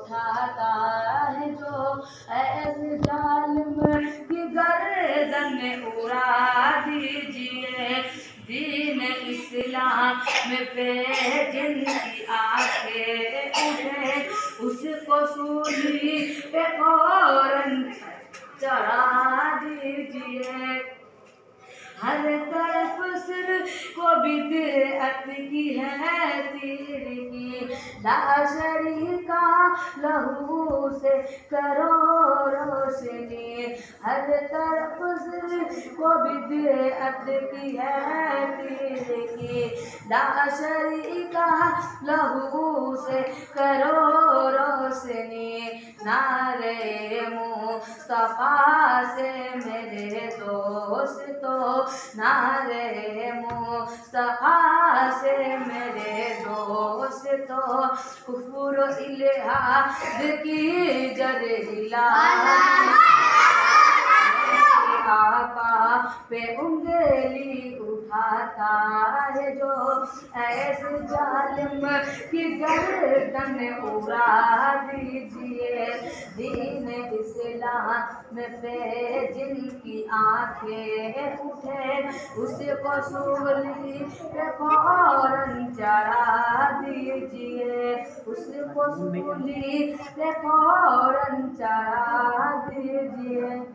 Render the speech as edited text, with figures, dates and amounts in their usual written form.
اٹھاتا ہے جو ایسے ظالم کی گردن اڑا دیجئے دین اسلام پہ جن کی آنکھیں اٹھے اس کو سولی پہ فوراً چڑھا دیجئے ہر طرف صرف کو بدعت کی ہے تیرگی لا شریکہ لہو سے کرو روشنی ہر طرف صرف کو بدعت کی ہے تیرگی لا شریکہ لہو سے کرو روشنی نعرے مصطفیٰ سے میرے دوستو نعرے مصطفیٰ سے میرے دوستو کفر و الحاد کی جڑ ہلا آقا پہ انگلی اٹھاتا ہے جو ایسے ظالم کی گردن اڑا دیجئے دین اسلام پہ جن کی آنکھیں اٹھے اس کو سولی پہ فوراً چڑھا دیجئے اس کو سولی پہ فوراً چڑھا دیجئے